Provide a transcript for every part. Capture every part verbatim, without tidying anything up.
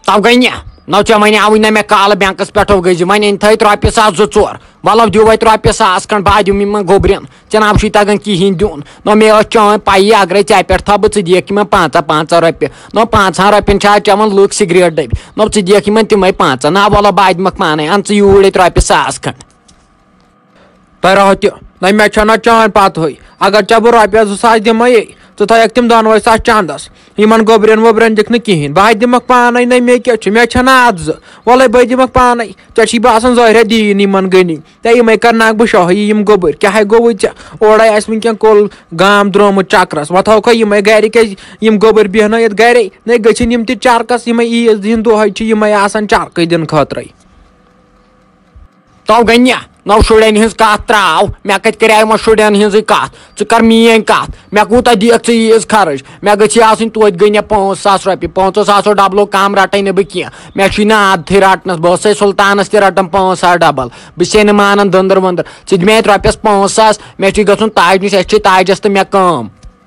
تو گئی نو ے ون نا مے کال بینکس پہ گئی ون تھت رۄپیہِ ساس زٕ ژور ولو دِو وتہِ رۄپیہِ ساس کھنڈ بہٕ دِم یِمن گوٚبرٮ۪ن جناب چھُے تگان کِہیٖنۍ دیُن نو مےٚ ٲس چٲنۍ پَیی اگرے ژےٚ پٮ۪ٹھ تھاو بہٕ ژٕ دِکھ یِمن پانٛژاہ پانٛژاہ رۄپیہِ نو پانٛژہن رۄپین چھِ آز چٮ۪وان لُکھ سِگریٹ ڈٔبۍ نو ژٕ دِکھ یِمن تِمے پانٛژاہ نا وَلو بہٕ دِمکھ پانے اَن ژٕ یوٗرۍ ییٚتہِ رۄپیہِ ساس کھنڈ تۄہہِ رہو تہِ نہ مےٚ چھَنہ چٲنۍ پَتہٕے اگر ژےٚ بہٕ رۄپیَس زٕ ساس دِمے ژٕ تھٲیکھ تِم دۄنوَے ساس چندس یِمن گوٚبرٮ۪ن ووٚبرٮ۪ن دِکھ نہٕ کِہیٖنۍ بہٕ دِمکھ پانے نہ مےٚ کیٛاہ چھُ مےٚ چھَنہ اَتھ زٕ وَلَے بہٕ دِمکھ پانے ژےٚ چھی باسان ظٲہرا دِیِن یِمن گٔنی ژےٚ یِمے کرناکھ بہٕ شٲہی یِم گوٚبٕرۍ کیٛاہ گوٚوُے ژےٚ اورے آسہِ وٕنکٮ۪ن کُل گام درٛامُت چکرس وۄنۍ تھاوکھے یِمے گرِ کیٛازِ یِم گوٚبٕرۍ بیٚہنٲیِتھ گرے نَے گٔژھِنۍ یِم تہِ چرکس یِمے عیٖز ہِنٛدۍ دۄہے چھِ یِمے آسان چرکہٕ دِنہٕ خٲطرے تو گٔنیا نو شُرٮ۪ن ہٕنٛز کتھ تراو مےٚ کتہِ کرے یِمو شُرٮ۪ن ہٕنٛزٕے کتھ ژٕ کر میٲنۍ کتھ مےٚ کوٗتاہ دِکھ ژٕ عیٖز خرٕچ مےٚ گٔژھی آسٕنۍ توتہِ گٔنیا پانٛژھ ساس رۄپیہِ پانٛژو ساسو ڈبلو کم رٹے نہٕ بہٕ کینٛہہ مےٚ چھُے نہٕ عادتھٕے رٹنس بہٕ ٲسے سلطانس تہِ رٹان پانٛژھ ساس ڈبل بہٕ چھسے نہٕ مانان دٔنٛدٕر ؤنٛدٕر ژٕ دِ مےٚ اتہِ رۄپیس پانٛژھ ساس مےٚ چھُے گژھُن تاج نِش اَسہِ چھِ تاجس تہٕ مےٚ کٲم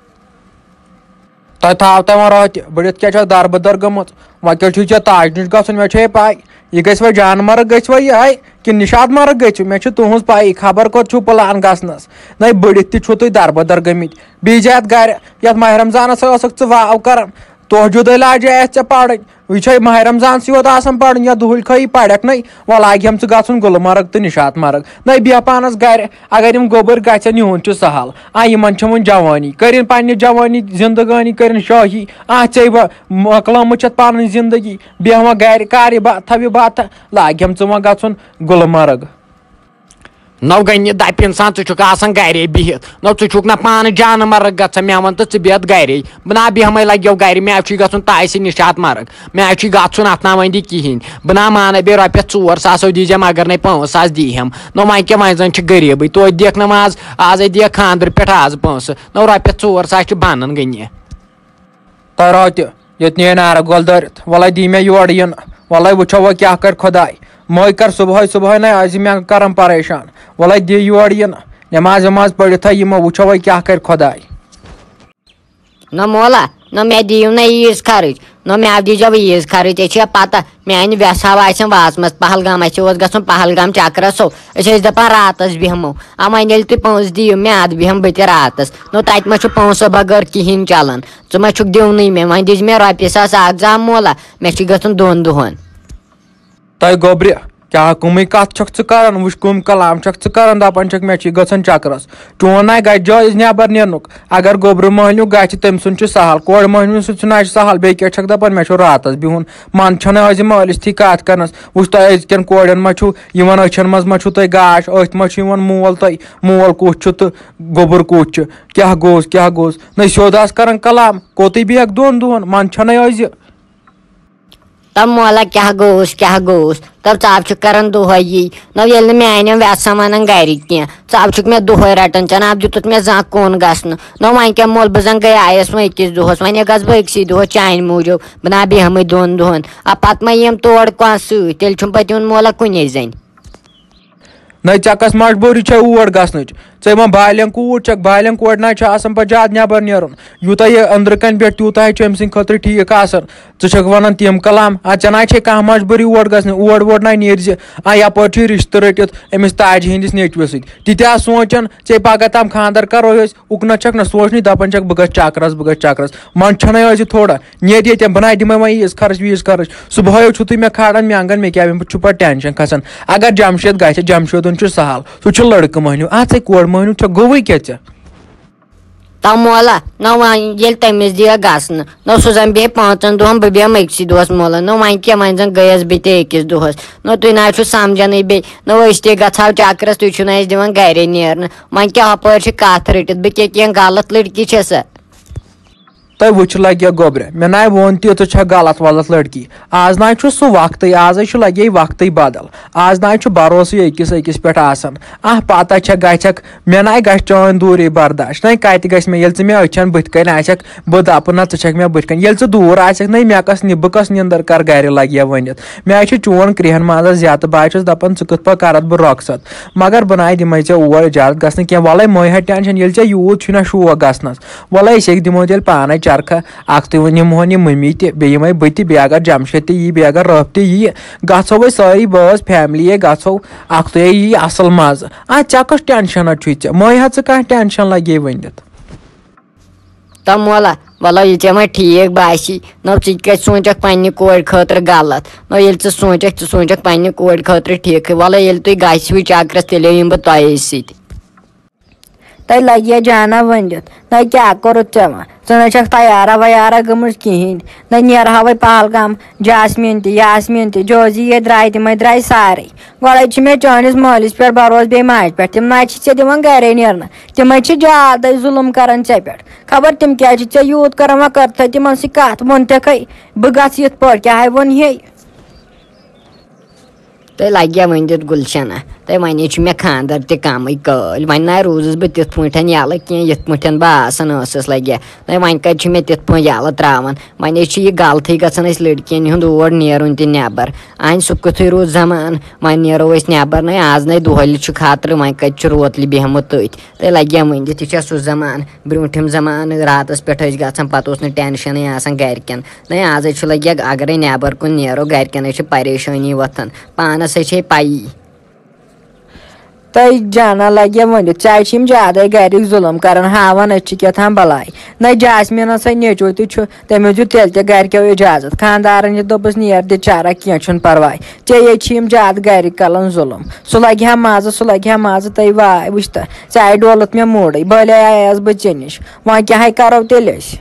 تۄہہِ تھاو تۄہہِ وۄنۍ راتہِ بٔڑِتھ کیٛاہ چھو دربٕدر گٔمٕژ وۄنۍ کیٛاہ چھُے ژےٚ تاج نِش گژھُن مےٚ چھے پاے یہ گژھِ وۄنۍ جان مرگ گژھِ وۄنۍ یِہے کِنہٕ نِشاط مرگ گژھِو مےٚ چھِ تُہنٛز پایی خبر کوٚت چھُو پٕلان گژھنس نَے بٔڑِتھ تہِ چھُو تُہۍ دربٕدر گٔمٕتۍ بیٚیہِ چھِ یتھ گرِ یتھ ماہِ رمضانس ٲسٕکھ ژٕ واو کران توجُدے لاجے اَسہِ ژےٚ پرٕنۍ وۄنۍ چھے ماہِ رمضانسٕے یوت آسان پرُن یا دُہٕلۍ خٲیی پرکھ نَے وۄنۍ لاگہم ژٕ گژھُن گُلمرگ تہٕ نِشاط مرگ نَے بیٚہہ پانس گرِ اگر یِم گوٚبٕرۍ گژھن یِہُنٛد چھُ سہل آ یِمن چھِ وُنہِ جوٲنی کٔرِنۍ پننہِ جوٲنی زندگٲنی کٔرِنۍ شٲہی آ ژےٚ وۄنۍ مۄکلٲمٕژ چھتھ پنٕنۍ زندگی بیٚہہ وۄنۍ گرِ کر یہِ بتھا وِ بتھا لاگہم ژٕ وۄنۍ گژھُن گُلمرگ نو گنہِ دپہِ انسان ژٕ چھُکھ آسان گرے بِہِتھ نو ژٕ چھُکھ نہ پانہٕ جانہٕ مرگ گژھان مےٚ ووٚن تہٕ ژٕ بیٚہہ گرے بہٕ نا بیٚہمے لگیو گرِ مےٚ چھُے گژھُن تاسہِ نِشاط مرگ مےٚ چھُے گژھُن اتھ نا وۄنۍ دِ کِہینۍ بہٕ نا مانے بیٚیہِ رۄپیس ژور ساسو دیٖزٮ۪م اگر نَے پانٛژھ ساس دیٖہم نو وۄنۍ کیٛاہ وۄنۍ زن چھِ غریٖبٕے توتہِ دِکھ نہٕ آز آزے دِکھ خاندرٕ پٮ۪ٹھ آز پونٛسہٕ نو رۄپیس ژور ساس چھِ بنان گٔنہِ تۄہہِ رٲو تہِ ییٚتہِ نِیے نارٕ گول دٲرِتھ وَلے دِی مےٚ یورٕ یِنہٕ وَلے وٕچھو وۄنۍ کیٛاہ کرِ خۄداے مٔے کر صبحٲے صبحٲے نَے ٲسۍ مےٚ کران پریشان وَلے دِ یورٕ یِنہٕ نٮ۪ماز وٮ۪ماز پٔرِتھٕے یِمو وٕچھو وۄنۍ کیٛاہ کرِ خۄداے نہ مولا نہ مےٚ دِیِو نہ عیٖز خرٕچ نہ مےٚ دیٖزیو عیٖز خرٕچ ژےٚ چھےٚ پتہ میانہِ وٮ۪سہٕ آسن واتمژٕ پہلگام اَسہِ اوس گژھُن پہلگام چکرسو أسۍ ٲسۍ دپان راتس بیٚہمو آ وۄنۍ ییٚلہِ تُہۍ پونٛسہٕ دِیِو مےٚ اَدٕ بیٚہمہٕ بہٕ تہِ راتس نو تتہِ ما چھُ پونٛسہٕ بغٲر کِہینۍ چلان ژٕ ما چھُکھ دِونٕے مےٚ وۄنۍ دِژ مےٚ رۄپیہِ ساس اکھ زٕ مولا مےٚ چھُ گژھُن دۄن دۄہن تۄہہِ گوٚبرِ کیٛاہ کٕمٕے کتھ چھکھ ژٕ کران وٕچھ کٕم کلام چھکھ ژٕ کران دپان چھکھ مےٚ چھُے گژھان چکرس چون نہ گژھِ جٲیز نٮ۪بر نیرنُک اگر گوٚبرٕ مٔہنیوٗ گژھِ تٔمۍ سُنٛد چھُ سہل کورِ مٔہنیوٗ سُنٛد چھُنہٕ اَسہِ سہل بیٚیہِ کیٛاہ چھکھ دپان مےٚ چھُ راتس بِہُن من چھنہٕ أزِ مٲلِس تھی کتھ کرنس وٕچھ تۄہہِ أزکٮ۪ن کورٮ۪ن ما چھُو یِمن أچھن منٛز ما چھُو تۄہہِ گاش أتھۍ ما چھُ یِوان مول تۄہہِ مول کُس چھُ تہٕ گوٚبُر کُس چھُ کیٛاہ گوٚوُس کیٛاہ گوٚوُس نَے سیوٚد آس کران کلام کوٚتُے بیٚہکھ دۄن دۄہن من چھنَے أزِ تب مولا کیٛاہ گوٚوُس کیٛاہ گوٚوُس دپ ژٕ چھُکھ کران دۄہے یی نہ ییٚلہِ نہٕ میانٮ۪ن وٮ۪سن ونان گرِکۍ کینٛہہ ژٕ چھُکھ مےٚ دۄہے رٹان جناب دِتُتھ مےٚ زانٛہہ کُن گژھنہٕ نہ وۄنۍ کیٛاہ مول بہٕ زن گٔے آیس وۄنۍ أکِس دۄہس وۄنۍ گژھٕ بہٕ أکسٕے دۄہس چانہِ موٗجوٗب بہٕ نا بیٚہمٕے دۄن دۄہن آ پتہٕ ما یِم تورٕ کانٛہہ سۭتۍ تیٚلہِ چھُم پتہٕ یُن مولا کُنی زٔنۍ نَے ژےٚ کۄس مجبوٗری چھے اور گژھنٕچ ژٕ وۄنۍ بالٮ۪ن کوٗر چھکھ بالٮ۪ن کورِ نہ چھُ آسان پتہٕ زیادٕ نٮ۪بر نیرُن یوٗتاہ یہِ أنٛدرٕ کَنۍ بیٚٹھ تیوٗتاہ چھُ أمۍ سٕنٛدِ خٲطرٕ ٹھیٖک آسان ژٕ چھکھ ونان تِم کلام آ ژےٚ نہ چھے کانٛہہ مجبوٗری اور گژھنہِ اور وور نہ نیرزِ آ یپٲرۍ چھُے رِشتہٕ رٔٹِتھ أمِس تاجہِ ہِنٛدِس نیٚچوِس سۭتۍ تہِ تہِ آس سونٛچان ژےٚ پگہہ تام خانٛدر کرو أسۍ اُکنتھ چھکھ نہ سونٛچنٕے دپان چھکھ بہٕ گژھٕ چکرس بہٕ گژھٕ چکرس من چھنَے أزِ تھوڑا نیرِ ییٚتٮ۪ن بہٕ نہ دِمے وۄنۍ عیٖز خرٕچ ویٖز خرٕچ صبحٲے چھُو تُہۍ مےٚ کھالان مینٛگن مےٚ کیٛاہ چھُ پتہٕ ٹٮ۪نشن کھسان اگر جمشید گژھِ جمشیدُن چھُ سہل سُہ چھُ لڑکہٕ مٔہنیوٗ اَتھ ژے کورِ مٔہنیوٗ چھےٚ گوٚوٕے کیٛاہ ژےٚ تو مولا نہ وۄنۍ ییٚلہِ تٔمِس دِیَکھ گژھنہٕ نہ سُہ زن بیٚہہِ پانٛژن دۄہن بہٕ بیٚہمہٕ أکسٕے دۄہس مولا نہ وۄنۍ کیٛاہ وۄنۍ زن گٔیس بہٕ تہِ أکِس دۄہس نہ تُہۍ نہ چھُ سمجھنٕے بیٚیہِ نہ أسۍ تہِ گژھہو چکرس تُہۍ چھِو نہٕ اَسہِ دِوان گرے نیرنہٕ وۄنۍ کیٛاہ ہُپٲرۍ چھِ کتھ رٔٹِتھ بہٕ کیٛاہ کینٛہہ غلط لڑکی چھےٚ سا تۄہہِ وٕچھ لگہِ گوٚبرِ مےٚ نَے ووٚن تہِ ژٕ چھکھ غلط ولط لڑکی آز نَے چھُ سُہ وقتٕے آزے چھُ لگے وقتٕے بدل آز نَے چھُ بروسٕے أکِس أکِس پٮ۪ٹھ آسان آہ پتہ چھےٚ گژھکھ مےٚ نَے گژھِ چٲنۍ دوٗرے برداش نَے کتہِ گژھِ مےٚ ییٚلہِ ژٕ مےٚ أچھن بٕتھِ کَنۍ آسکھ بہٕ دپہٕ نہ ژٕ چھکھ مےٚ بٕتھِ کَنۍ ییٚلہِ ژٕ دوٗر آسکھ نَے مےٚ کس بہٕ کس نِندٕر کر گرِ لگہِ ہا ؤنِتھ مےٚ چھُ چون کرٛہن مازس زیادٕ بہٕ چھُس دپان ژٕ کِتھ پٲٹھۍ کرکھ بہٕ رۄخصت مگر بہٕ نَے دِمے ژےٚ اور اِجازت گژھنہٕ کینٛہہ وَلے مٔے ہا ٹٮ۪نشن ییٚلہِ ژےٚ یوٗت چھُے نہ شوق گژھنس وَلے أسۍ ہیٚکہِ دِمو تیٚلہِ پانے چرخا اخ تُہۍ ؤنِو مون یہِ مٔمی تہِ بیٚیہِ یِمے بہٕ تہِ بیٚیہِ اگر جمشید تہِ یی بیٚیہِ اگر رٲف تہِ یی گژھو أسۍ سٲری بٲژ فیملی گژھو اکھ تُہۍ یی اصل مزٕ آ ژےٚ کۄس ٹینشن چھُے ژےٚ مٲے حظ ژٕ کانٛہہ ٹینشن لگے ؤنِتھ تو مولا وَلو یہِ ژےٚ وۄنۍ ٹھیٖک باسی نہ ژٕ کَتہِ سونٛچکھ پننہِ کورِ خٲطرٕ غلط نہ ییٚلہِ ژٕ سونٛچکھ ژٕ سونٛچکھ پننہِ کورِ خٲطرٕ ٹھیٖکھٕے وَلہٕ ییٚلہِ تُہۍ گژھِوٕ چکرس تیٚلے یِمہٕ بہٕ تۄہے سۭتۍ تۄہہِ لگہِ جانا ؤنِتھ نہ کیٛاہ کوٚرُتھ ژےٚ وۄنۍ ژٕ نہ چھکھ تیارا ویارا گٔمٕژ کِہینۍ نہ نیرہا وۄنۍ پہلگام جاسمیٖن تہِ یاسمیٖن تہِ جوزی یے درٛاے تِمے درٛاے سارے گۄڈے چھِ مےٚ چٲنِس مٲلِس پٮ۪ٹھ بروسہٕ بیٚیہِ ماجہِ پٮ۪ٹھ تِم نہ چھِ ژےٚ دِوان گرے نیرنہٕ تِمے چھِ زیادے ظُلُم کران ژےٚ پٮ۪ٹھ خبر تِم کیٛازِ چھِ ژےٚ یوٗت کران وۄنۍ کر تِمن سۭتۍ کتھ ووٚنتھکھے بہٕ گژھٕ یِتھ پٲٹھۍ کیٛاہ ووٚن ہے تۄہہِ لگیا ؤنِتھ گُلشنہ تۄہہِ وَنے چھُ مےٚ خاندر تہِ کمٕے کٲلۍ وۄنۍ نہ روٗزٕس بہٕ تِتھ پٲٹھۍ یَلہٕ کینٛہہ یِتھ پٲٹھۍ بہٕ آسان ٲسٕس لگیا تۄہہِ وۄنۍ کَتہِ چھُ مےٚ تِتھ پٲٹھۍ یَلہٕ تراوان وۄنۍ چھُ یہِ غلطٕے گژھان اَسہِ لٔڑکِین ہُنٛد اور نیرُن تہِ نٮ۪بر اَنہِ سُہ کِتھُے روٗد زمانہٕ وۄنۍ نیرو أسۍ نٮ۪بر نَے آز نَے دۄہلہِ چھُ خطرٕ وۄنۍ کَتہِ چھُ روتلہِ بیہمُت تٔتھۍ تۄہہِ لگیا ؤنِتھ یہِ چھا سُہ زمانہٕ برٛوٗنٛٹھِم زمانہٕ راتس پٮ۪ٹھ ٲسۍ گژھان پتہٕ اوس نہٕ ٹینشنٕے آسان گرِکٮ۪ن نَے آزے چھُ لگیا اگرے نٮ۪بر کُن نیرو گرِکٮ۪ن چھِ پریشٲنی وۄتھان پانس چھے پَیی تۄہہِ جانا لگہِ ؤنِتھ ژےٚ چھِ یِم زیادے گرِکۍ ظُلُم کران ہاوان أسۍ چھِ کیٛاہ تام بلاے نہ جاسمیٖنس نیٚچوٗ تہِ چھُ تٔمِس دیُت تیٚلہِ تہِ گرِکٮ۪و اِجازت خانٛدارن یہِ دوٚپُس نیر دِ چرکھ کینٛہہ چھُنہٕ پرواے ژےٚ ییٚتہِ چھِ یِم زیادٕ گرِکۍ کلان ظُلُم سُہ لگہِ ہا مزٕ سُہ لگہِ ہا مزٕ تُہۍ واے وٕچھ تہٕ ژےٚ ڈولُت مےٚ موٗڈٕے بٔلے آیس بہٕ ژےٚ نِش وۄنۍ کیٛاہ کرو تیٚلہِ أسۍ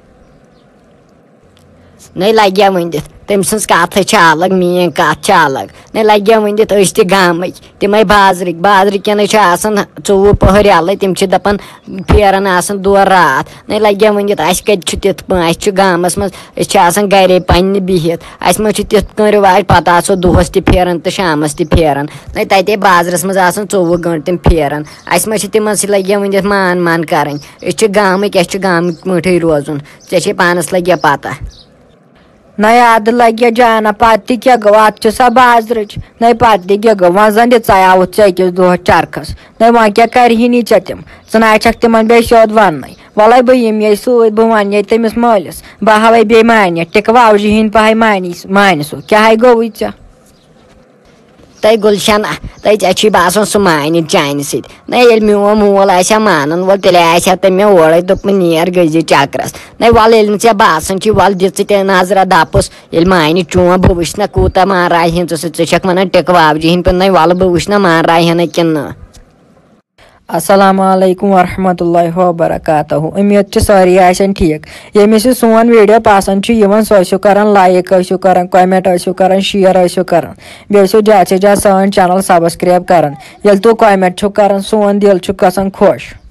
نَے لگیا ؤنِتھ تٔمۍ سٕنٛز کَتھٕے چھِ الگ میٲنۍ کَتھ چھِ الگ نَے لگیا ؤنِتھ أسۍ تہِ گامٕکۍ تِمے بازرٕکۍ بازرٕکٮ۪نٕے چھِ آسان ژوٚوُہ پٔہر یَلے تِم چھِ دپان پھیران آسان دۄہ راتھ نَے لگیا ؤنِتھ اَسہِ کَتہِ چھُ تِتھ پٲٹھۍ اَسہِ چھُ گامس منٛز أسۍ چھِ آسان گرے پننہِ بِہِتھ اَسہِ منٛز چھُ تِتھ کٔنۍ رِواج پتہٕ آسو دۄہس تہِ پھیران تہٕ شامس تہِ پھیران نَے تَتے بازرس منٛز آسان ژوٚوُہ گٲنٛٹہٕ تِم پھیران اَسہِ منٛز چھِ تِمن سۭتۍ لگیا ؤنِتھ مان مان کرٕنۍ أسۍ چھِ گامٕکۍ اَسہِ چھُ گامٕکۍ پٲٹھۍ روزُن ژےٚ چھے پانس لگیا پتہ نہ یاد لگہِ جانا پتہٕ تہِ کیٛاہ گوٚو اتھ چھِ سۄ بازرٕچ نَے پتہٕ تہِ کیٛاہ گوٚو وۄنۍ زن دِ ژٕ آوُتھ ژےٚ أکِس دۄہس چرکھس نَے وۄنۍ کیٛاہ کرہی ژےٚ تِم ژٕ نہ چھکھ تِمن بیٚیہِ سیوٚد وننٕے وَلے بہٕ یِمہٕ یے سۭتۍ بہٕ وَنہٕ یے تٔمِس مٲلِس بہٕ ہاوے بیٚیہِ مانہِ ٹِکہٕ واوجہِ ہِنٛدۍ پہے مانی مانہِ سُہ کیٛاہ گوٚوُے ژےٚ تۄہہِ گُلشنہ تۄہہِ ژےٚ چھُے باسان سُہ مانہِ چانہِ سۭتۍ نہ ییٚلہِ میون مول آسہِ ہا مانان وول تیٚلہِ آسہِ ہا تٔمۍ مےٚ اورے دوٚپمُت نیر گٔژھۍ چکرس نَے وَلہٕ ییٚلہِ نہٕ ژےٚ باسان چھُے وَلہٕ دِ ژٕ تہِ نظرا دپُس ییٚلہِ مانہِ چون بہٕ وٕچھِ نہ کوٗتاہ مانراے ہن ژٕ سۭتۍ ژٕ چھکھ وَنان ٹِکہٕ واوجہِ ہِنٛدۍ پٲٹھۍ نَے وَلہٕ بہٕ وٕچھِ نہ مانراے ہنٕے کِنہٕ نہٕ السلام علیکم ورحمۃ اللہ وبرکاتہ امید چھِ سٲری آسن ٹھیٖک ییٚمِس یہِ سون ویٖڈیو پسنٛد چھُ یِوان سُہ ٲسِو کران لایک ٲسِو کران کومینٹ ٲسِو کران شیر ٲسِو کران بیٚیہِ ٲسِو زیادٕ سے زیادٕ سٲنۍ چینل سبسکرایب کران ییٚلہِ تُہۍ کومینٹ چھِو کران سون دِل چھُ گژھان خۄش